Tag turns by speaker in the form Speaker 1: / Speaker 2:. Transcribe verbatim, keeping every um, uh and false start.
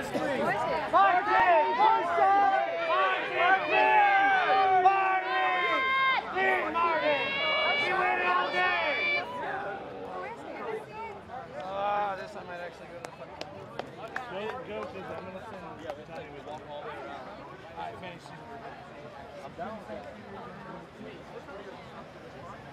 Speaker 1: last three.
Speaker 2: Martin! Martin! Martin! Martin! Martin! We waited all day! Ah, this I might actually go to the fucking...
Speaker 1: Go, go, because I'm going to send Johnny with walk all the way around. All right, finish. I'm down.